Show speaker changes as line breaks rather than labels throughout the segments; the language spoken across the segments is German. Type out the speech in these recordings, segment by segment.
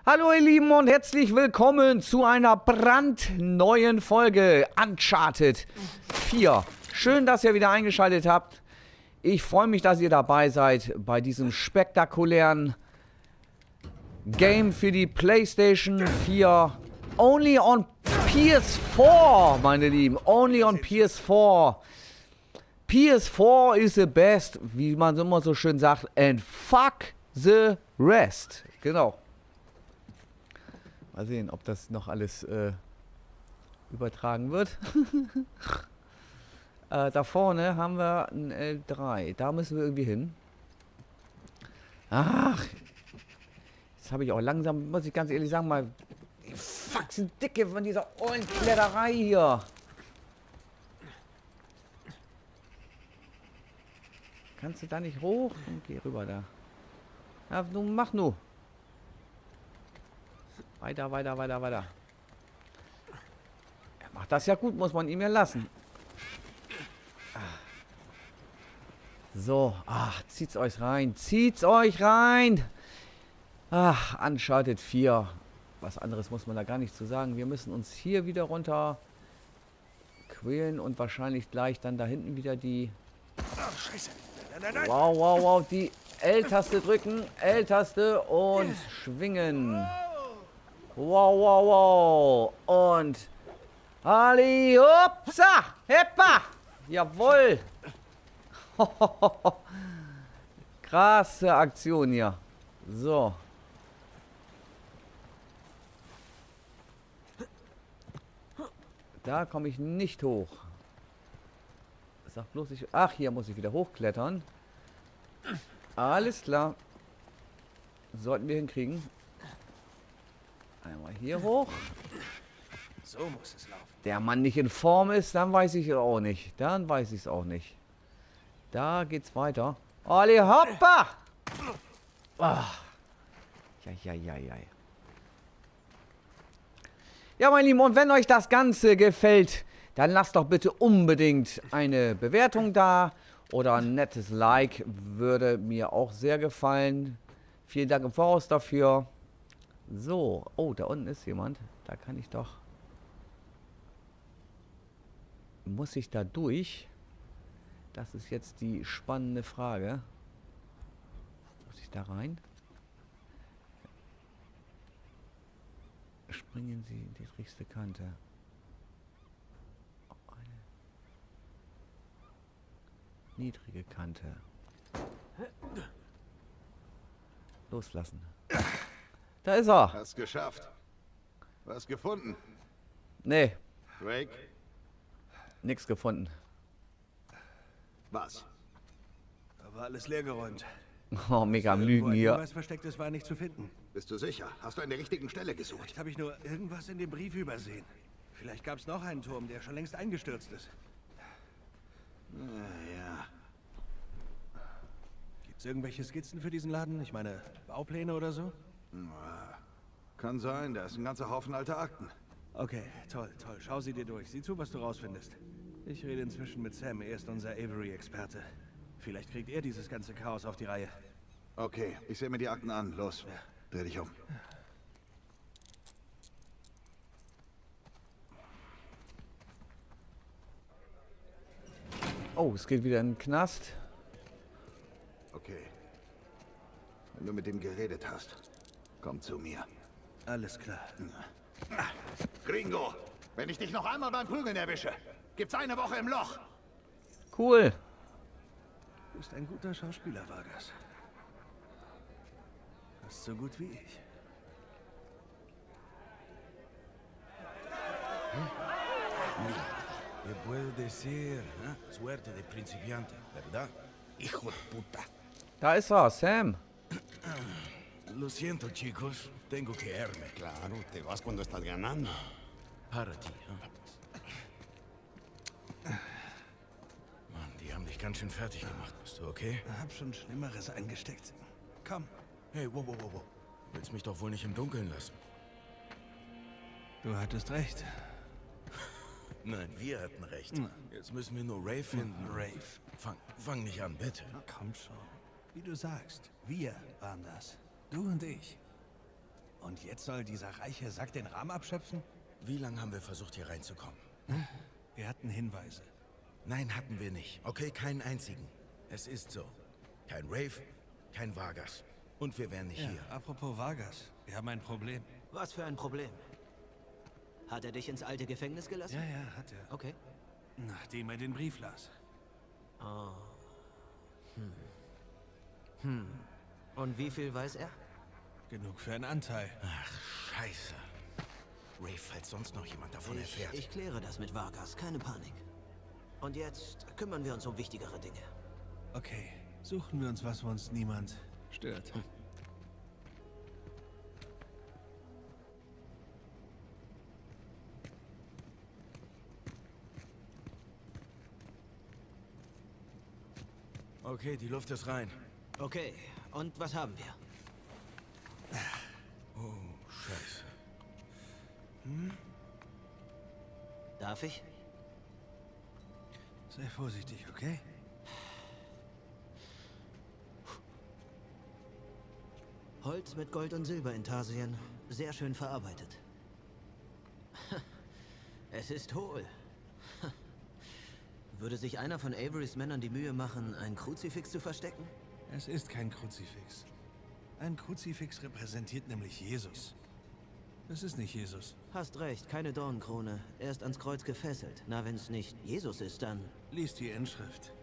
Hallo ihr Lieben und herzlich willkommen zu einer brandneuen Folge Uncharted 4. Schön, dass ihr wieder eingeschaltet habt. Ich freue mich, dass ihr dabei seid bei diesem spektakulären Game für die PlayStation 4. Only on PS4, meine Lieben. Only on PS4. PS4 is the best, wie man immer so schön sagt. And fuck the rest. Genau. Mal sehen, ob das noch alles übertragen wird. Da vorne haben wir ein L3. Da müssen wir irgendwie hin. Ach. Jetzt habe ich auch langsam, muss ich ganz ehrlich sagen, mal die Faxen dicke von dieser ollen Kletterei hier. Kannst du da nicht hoch? Geh rüber da. Ja, nun mach nur. Weiter, weiter, weiter, weiter. Er macht das ja gut, muss man ihm ja lassen. So, ach, zieht's euch rein. Zieht's euch rein. Ach, Uncharted 4. Was anderes muss man da gar nicht zu sagen. Wir müssen uns hier wieder runter quälen und wahrscheinlich gleich dann da hinten wieder die...
Oh, Scheiße. Nein, nein.
Wow, wow, wow. Die L-Taste drücken. L-Taste und schwingen. Wow, wow, wow. Und Ali, hupsa, heppa. Jawohl. Krasse Aktion hier. So. Da komme ich nicht hoch. Sag bloß ich... Ach, hier muss ich wieder hochklettern. Alles klar. Sollten wir hinkriegen. Einmal hier hoch.
So muss es laufen.
Der Mann nicht in Form ist, dann weiß ich es auch nicht. Dann weiß ich es auch nicht. Da geht's weiter. Olli, hoppa! Ach. Ja. Ja, meine Lieben, und wenn euch das Ganze gefällt, dann lasst doch bitte unbedingt eine Bewertung da. Oder ein nettes Like würde mir auch sehr gefallen. Vielen Dank im Voraus dafür. So, oh, da unten ist jemand. Da kann ich doch... Muss ich da durch? Das ist jetzt die spannende Frage. Muss ich da rein? Springen Sie in die niedrigste Kante. Eine niedrige Kante. Loslassen. Da ist er.
Hast geschafft. Was gefunden?
Nee,
Drake?
nix gefunden.
Was?
Da war alles leergeräumt.
Oh, mega am Lügen hier.
Was Verstecktes war nicht zu finden.
Bist du sicher? Hast du an der richtigen Stelle gesucht?
Vielleicht habe ich nur irgendwas in dem Brief übersehen. Vielleicht gab es noch einen Turm, der schon längst eingestürzt ist.
Ja.
Gibt es irgendwelche Skizzen für diesen Laden? Ich meine, Baupläne oder so?
Kann sein, da ist ein ganzer Haufen alter Akten.
Okay, toll. Schau sie dir durch. Sieh zu, was du rausfindest. Ich rede inzwischen mit Sam. Er ist unser Avery-Experte. Vielleicht kriegt er dieses ganze Chaos auf die Reihe.
Okay, ich sehe mir die Akten an. Los,
Ja.
dreh dich um.
Oh, es geht wieder in den Knast.
Okay. Wenn du mit dem geredet hast, komm zu mir.
Alles klar.
Gringo, wenn ich dich noch einmal beim Prügeln erwische, gibt's eine Woche im Loch.
Cool.
Du bist ein guter Schauspieler, Vargas. Fast so gut wie ich.
¿Qué puedo decir? ¿Eh? Suerte de principiante, ¿verdad? Hijo de puta.
Da ist er, Sam.
Lo siento, chicos. Tengo que irme.
Claro, te vas cuando estás ganando.
Para ti. Mann, die haben dich ganz schön fertig gemacht. Bist du okay?
Hab schon Schlimmeres eingesteckt. Komm.
Hey, wow. Willst mich doch wohl nicht im Dunkeln lassen?
Du hattest recht.
Nein, wir hatten recht. Jetzt müssen wir nur Ray finden.
Rafe.
Fang nicht an, bitte.
Komm schon. Wie du sagst, wir waren das. Du und ich. Und jetzt soll dieser reiche Sack den Rahmen abschöpfen?
Wie lange haben wir versucht, hier reinzukommen?
Wir hatten Hinweise.
Nein, hatten wir nicht. Okay, keinen einzigen. Es ist so. Kein Rave, kein Vargas. Und wir wären nicht
Ja,
hier.
apropos Vargas, wir haben ein Problem.
Was für ein Problem? Hat er dich ins alte Gefängnis gelassen?
Ja, hat er.
Okay.
Nachdem er den Brief las.
Oh. Und wie viel weiß er?
Genug für einen Anteil.
Ach, scheiße. Rave, falls sonst noch jemand davon erfährt.
Ich kläre das mit Vargas, keine Panik. Und jetzt kümmern wir uns um wichtigere Dinge.
Okay, suchen wir uns was, wo uns niemand stört.
Okay, die Luft ist rein.
Okay, und was haben wir?
Oh, scheiße.
Darf ich?
Sei vorsichtig, okay?
Holz mit Gold und Silber Intarsien. Sehr schön verarbeitet. Es ist hohl. Würde sich einer von Averys Männern die Mühe machen, ein Kruzifix zu verstecken?
Es ist kein Kruzifix. Ein Kruzifix repräsentiert nämlich Jesus. Das ist nicht Jesus.
Hast recht, keine Dornenkrone. Er ist ans Kreuz gefesselt. Na, wenn's nicht Jesus ist, dann...
Lies die Inschrift.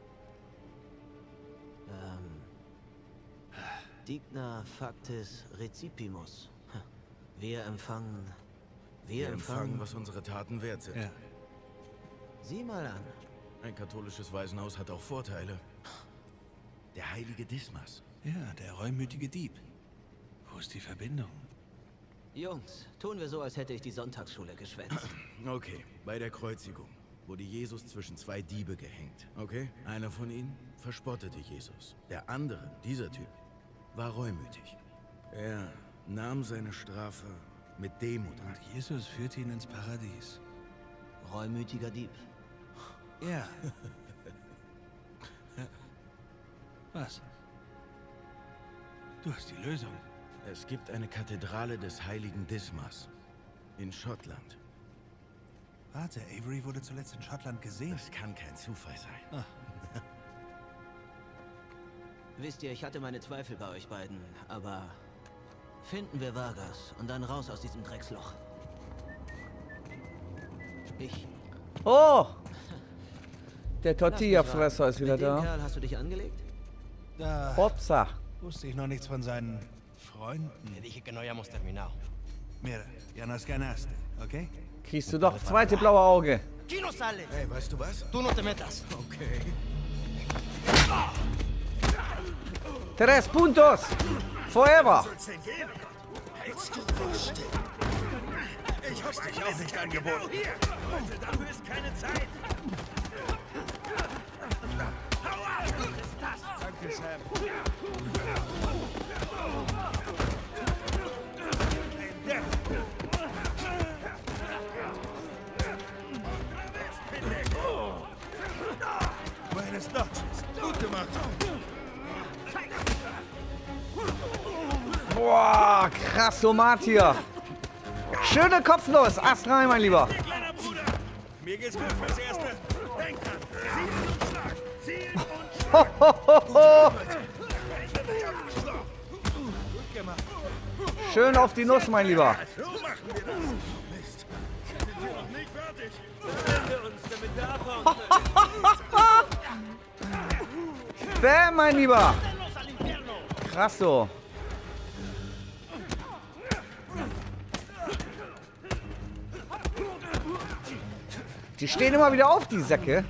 Digna factis recipimus. Wir empfangen...
Wir empfangen, was unsere Taten wert sind.
Ja.
Sieh mal an.
Ein katholisches Waisenhaus hat auch Vorteile. Der heilige Dismas.
Ja, der reumütige Dieb. Wo ist die Verbindung?
Jungs, tun wir so, als hätte ich die Sonntagsschule geschwänzt.
Okay, bei der Kreuzigung wurde Jesus zwischen zwei Diebe gehängt. Okay? Einer von ihnen verspottete Jesus. Der andere, dieser Typ, war reumütig. Er nahm seine Strafe mit Demut an.
Und Jesus führte ihn ins Paradies.
Reumütiger Dieb.
Ja. Was? Du hast die Lösung.
Es gibt eine Kathedrale des heiligen Dismas in Schottland.
Warte, Avery wurde zuletzt in Schottland gesehen.
Das kann kein Zufall sein.
Wisst ihr, ich hatte meine Zweifel bei euch beiden, aber finden wir Vargas und dann raus aus diesem Drecksloch.
Oh! Der Tortilla-Fresser ist wieder
Mit dem
da.
Kerl hast du dich angelegt?
Da
Hopsa.
wusste ich noch nichts von seinen Freunden.
Te dije que no habíamos terminado.
Mira, ya nos ganaste, ¿ok?
Kriegst du doch zweite blaue Auge.
¡Aquí no sale!
Hey, weißt du was?
¡Tú no te metas!
Okay.
3 puntos. Forever.
Ich hab's dich auch nicht angeboten. Hier! Dafür ist keine Zeit! Hau ab! Danke, Sam. Buenas noches. Gut gemacht.
Boah, krass, Tomat hier. Schöne Kopfnuss. Ast rein, mein Lieber.
Kleiner Bruder, mir geht's gut fürs Erste. Denk dran, zielen und schlag. Zielen und schlag. Gut gemacht.
Schön auf die Nuss, mein Lieber.
So machen wir das. Mist. Sind wir noch nicht fertig? Wenn wir uns damit wir abhauen können.
Bam, mein Lieber. Krass so. Die stehen immer wieder auf, die Säcke.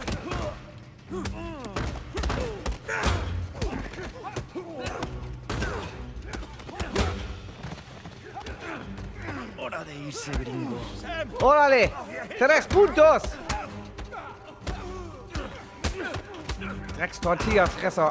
¡Hora de irse, gringo!
Órale. 3 puntos. Drecks-Tortilla-Fresser.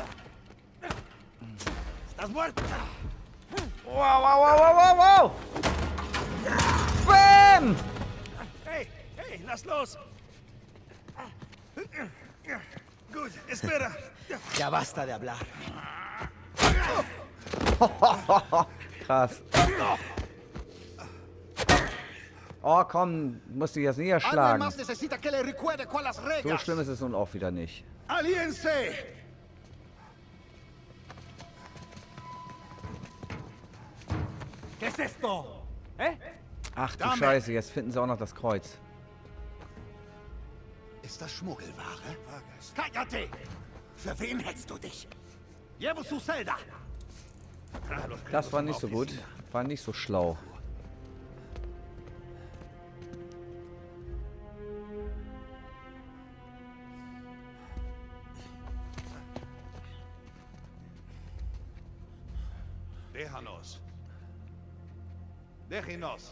¡Estás muerto!
Wow, wow, wow, wow, wow, wow. Bam!
Hey, hey, lass los! Gut, espera!
Ya basta de hablar.
Krass. Oh komm, musst du jetzt niederschlagen.
necesita que le recuerde cuál las
So
reglas.
schlimm ist es nun auch wieder nicht.
¡Aliense!
¿Qué es esto? ¿Eh?
Ach du
Dame.
Scheiße, jetzt finden sie auch noch das Kreuz.
Ist das Schmuggelware?
Vargas.
¡Cállate! Für wen hältst du dich? Llevo su celda.
Das war nicht so gut. War nicht so schlau.
Déjanos. Déjenos.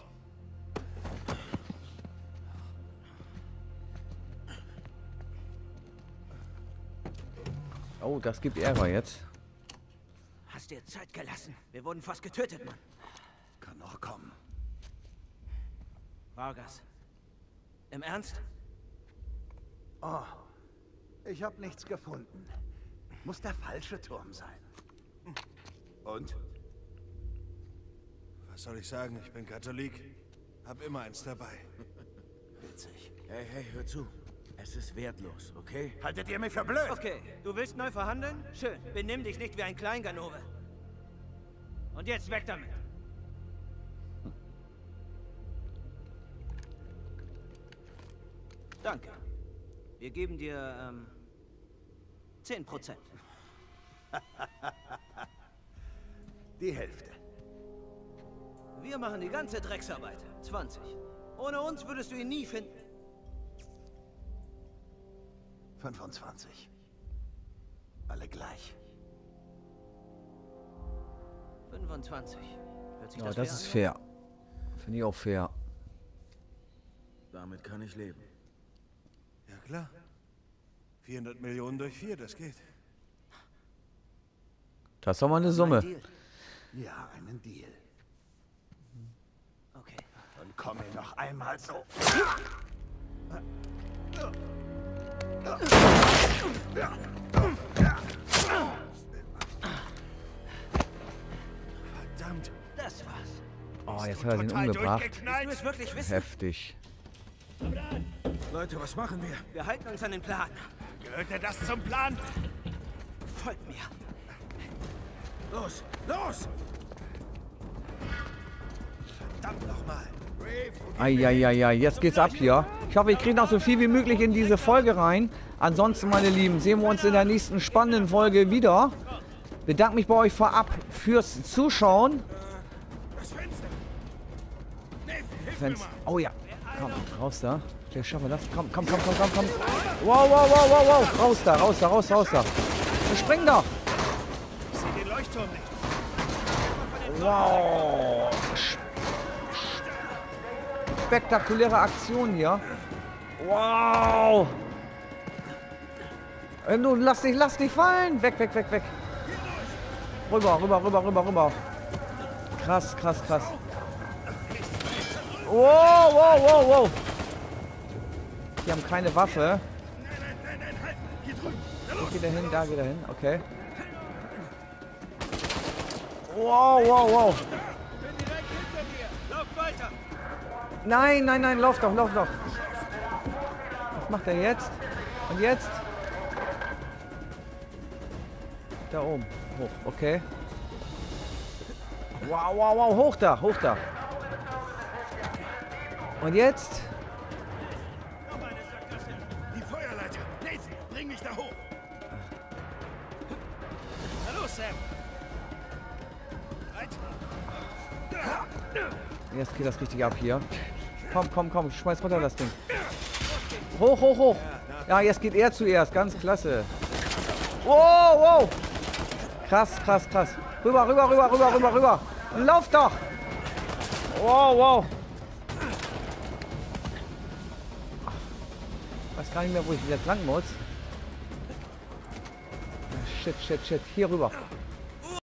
Oh, das gibt Ärger jetzt.
Hast dir Zeit gelassen. Wir wurden fast getötet, Mann.
Kann noch kommen.
Vargas. Im Ernst?
Oh, ich habe nichts gefunden. Muss der falsche Turm sein. Und?
Was soll ich sagen? Ich bin Katholik. Hab immer eins dabei.
Witzig.
Hey, hey, hör zu. Es ist wertlos, okay?
Haltet ihr mich für blöd?
Okay, du willst neu verhandeln? Schön. Benimm dich nicht wie ein Kleinganove. Und jetzt weg damit. Danke. Wir geben dir, 10%.
Die Hälfte.
Wir machen die ganze Drecksarbeit. 20. Ohne uns würdest du ihn nie finden.
25. Alle gleich.
25. Hört sich
Ja,
das
das
fair
ist
an?
fair. Finde ich auch fair.
Damit kann ich leben.
Ja klar. 400 Millionen durch 4, das geht.
Das ist doch mal eine
Ein
Summe.
Deal.
Ja, einen Deal.
Okay.
Und komm mir noch einmal so.
Verdammt.
Das war's.
Oh, jetzt hat er ihn umgebracht.
Willst du es wirklich wissen?
Heftig.
Leute, was machen wir?
Wir halten uns an den Plan.
Gehörte das zum Plan?
Folgt mir.
Los, los!
Verdammt nochmal.
Eieiei, jetzt geht's ab hier. Ich hoffe, ich kriege noch so viel wie möglich in diese Folge rein. Ansonsten, meine Lieben, sehen wir uns in der nächsten spannenden Folge wieder. Bedanke mich bei euch vorab fürs Zuschauen. Oh ja, komm, raus da. Vielleicht schaffen wir das. Komm. Wow. Raus da. Wir springen doch.
Ich sehe den Leuchtturm nicht.
Wow. Spektakuläre Aktion hier. Wow. Nun, lass dich fallen. Weg. Rüber. Krass. Wow. Die haben keine Waffe. Wo geht er hin? Da geht er hin. Okay. Wow.
Bin direkt hinter dir. Lauf weiter.
Nein, lauf doch. Was macht er jetzt? Und jetzt? Da oben. Hoch, okay. Wow, hoch da. Und jetzt?
Die Feuerleiter. Nathan, bring mich da hoch. Hallo, Sam.
Jetzt geht das richtig ab hier. Komm, schmeiß runter das Ding. Hoch. Ja, jetzt geht er zuerst, ganz klasse. Wow. Krass. Rüber. Lauf doch. Wow. Ich weiß gar nicht mehr, wo ich jetzt lang muss. Shit. Hier rüber.